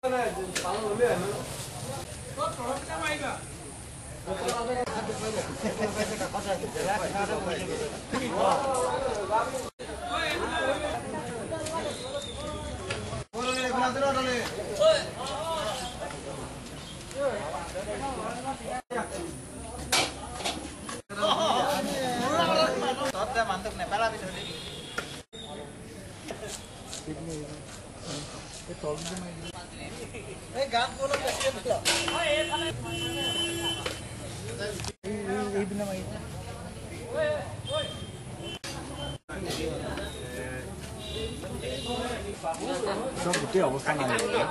গোটেই অৱস্থা নাই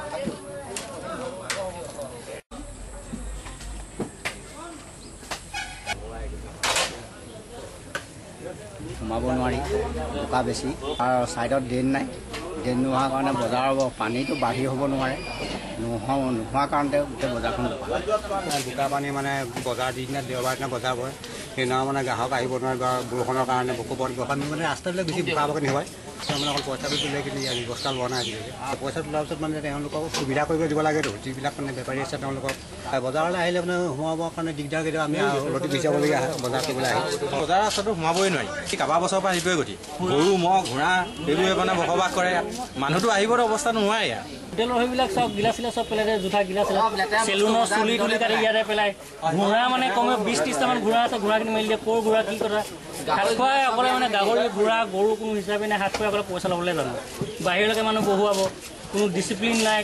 সোমাব নোৱাৰি বোকা বেছি আৰু ছাইডত ড্ৰেইন নাই ড্ৰেইন নোহোৱাৰ কাৰণে বজাৰৰ পানীটো বাঢ়ি হ'ব নোৱাৰে নোহোৱাৰ কাৰণতে গোটেই বজাৰখন বোকা পানী মানে বজাৰ যিদিনা দেওবাৰ দিনা বজাৰ হয় সেইদিনা মানে গ্ৰাহক আহিব নোৱাৰে বা বৰষুণৰ কাৰণে আমি মানে ৰাস্তাবিলাক বেছি বোকা পানী হয় মানে অকল পইচাটো তোলে কিন্তু ইয়াৰ ব্যৱস্থা লোৱা নাই আজিলৈকে পইচা তোলাৰ পিছত মানে তেওঁলোকক সুবিধা কৰিব দিব লাগেতো যিবিলাক মানে বেপাৰী আছে তেওঁলোকক বজাৰলৈ আহিলে মানে সোমাবৰ কাৰণে দিগদাৰ কেতিয়াবা আমি অলপ গুচি যাবলগীয়া হয় বজাৰ কৰিবলৈ আহি বজাৰ ৰাস্তাটো সোমাবই নোৱাৰি কেইবা বছৰৰ পৰা সেইটোৱে গতি গৰু ম'হ ঘোঁৰা এইবোৰে মানে বসবাস কৰে মানুহটো আহিবৰ অৱস্থা নোহোৱাই ইয়াত হোটেলৰ সেইবিলাক চব গিলাচ চিলাচ চব পেলাই জোঠা গিলাচ চেলুনৰ চুলি তুলি কাটি ইয়াতে পেলাই ঘোঁৰা মানে কমে 20-30টামান ঘোঁৰা আছে ঘোঁৰাখিনি মেলি দিয়ে ক'ৰ ঘোঁৰা কি কথা হাত খুৱাই অকলে মানে গাহৰি ঘোঁৰা গৰু কোনো হিচাপে নাই হাত খুৱাই অকলে পইচা ল'বলৈ জানো বাহিৰলৈকে মানুহ বহুৱাব কোনো ডিচিপ্লিন নাই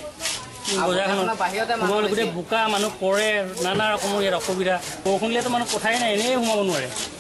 বজাৰখনত গোটেই বোকা মানুহ পৰে নানা ৰকমৰ ইয়াত অসুবিধা বৰষুণ দিলেতো মানুহ কথাই নাই এনেই সোমাব নোৱাৰে